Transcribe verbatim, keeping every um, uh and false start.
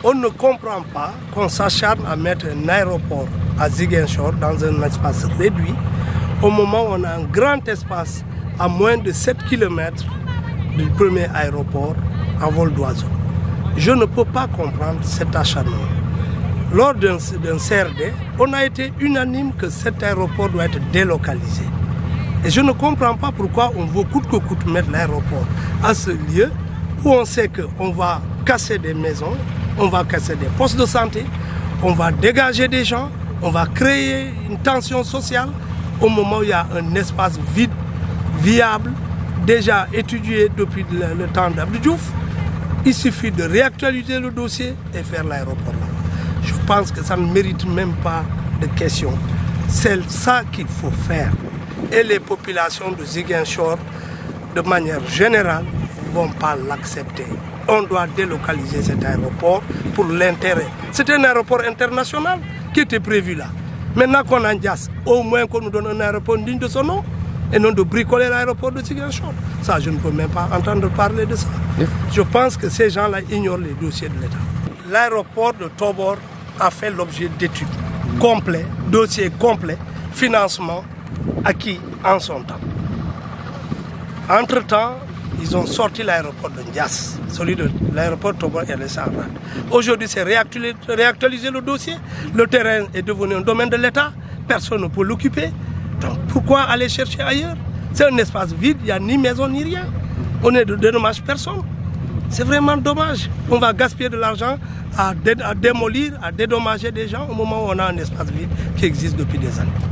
On ne comprend pas qu'on s'acharne à mettre un aéroport à Ziguinchor dans un espace réduit, au moment où on a un grand espace à moins de sept kilomètres du premier aéroport en vol d'oiseau. Je ne peux pas comprendre cet acharnement. Lors d'un C R D, on a été unanime que cet aéroport doit être délocalisé. Et je ne comprends pas pourquoi on veut coûte que coûte mettre l'aéroport à ce lieu où on sait qu'on va casser des maisons, on va casser des postes de santé, on va dégager des gens, on va créer une tension sociale au moment où il y a un espace vide, viable, déjà étudié depuis le, le temps d'Abdou Diouf. Il suffit de réactualiser le dossier et faire l'aéroport là. Je pense que ça ne mérite même pas de questions. C'est ça qu'il faut faire. Et les populations de Ziguinchor, de manière générale, ne vont pas l'accepter. On doit délocaliser cet aéroport pour l'intérêt. C'est un aéroport international qui était prévu là. Maintenant qu'on a Ndiass, au moins qu'on nous donne un aéroport digne de son nom et non de bricoler l'aéroport de Ziguinchor. Ça, je ne peux même pas entendre parler de ça. Je pense que ces gens-là ignorent les dossiers de l'État. L'aéroport de Tobor a fait l'objet d'études complets, dossiers complets, financement acquis en son temps. Entre-temps, ils ont sorti l'aéroport de Ndiass, celui de l'aéroport Tobor et laissé en rade. Aujourd'hui, c'est réactualiser, réactualiser le dossier. Le terrain est devenu un domaine de l'État, personne ne peut l'occuper. Donc pourquoi aller chercher ailleurs? C'est un espace vide, il n'y a ni maison ni rien. On ne dédommage personne. C'est vraiment dommage. On va gaspiller de l'argent à, dé à démolir, à dédommager des gens au moment où on a un espace vide qui existe depuis des années.